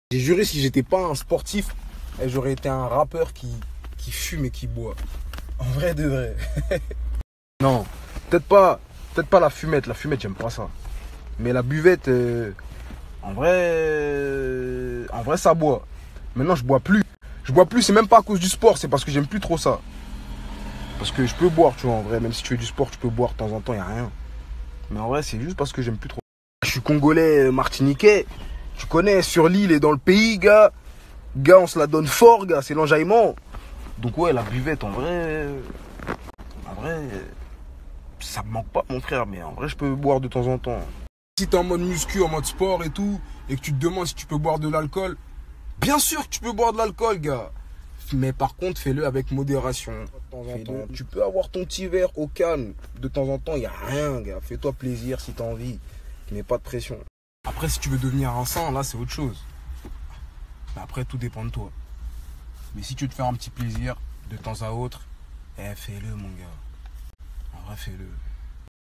J'ai juré, si j'étais pas un sportif, j'aurais été un rappeur qui fume et qui boit. En vrai de vrai. Non, peut-être pas la fumette. La fumette, j'aime pas ça. Mais la buvette, en vrai, ça boit. Maintenant, je bois plus. Je bois plus, c'est même pas à cause du sport, c'est parce que j'aime plus trop ça. Parce que je peux boire, tu vois, en vrai. Même si tu fais du sport, tu peux boire de temps en temps, y a rien. Mais en vrai, c'est juste parce que j'aime plus trop. Je suis congolais, martiniquais. Tu connais, sur l'île et dans le pays, gars. Gars, on se la donne fort, gars. C'est l'enjaillement. Donc ouais, la buvette, en vrai, ça me manque pas, mon frère. Mais en vrai, je peux boire de temps en temps. Si t'es en mode muscu, en mode sport et tout, et que tu te demandes si tu peux boire de l'alcool, bien sûr que tu peux boire de l'alcool, gars. Mais par contre, fais-le avec modération. De temps en temps, tu peux avoir ton petit verre au calme. De temps en temps, il n'y a rien, gars. Fais-toi plaisir si t'as envie. Mais pas de pression. Après, si tu veux devenir un saint, là, c'est autre chose. Mais après, tout dépend de toi. Mais si tu veux te faire un petit plaisir de temps à autre, fais-le, mon gars. En vrai, fais-le.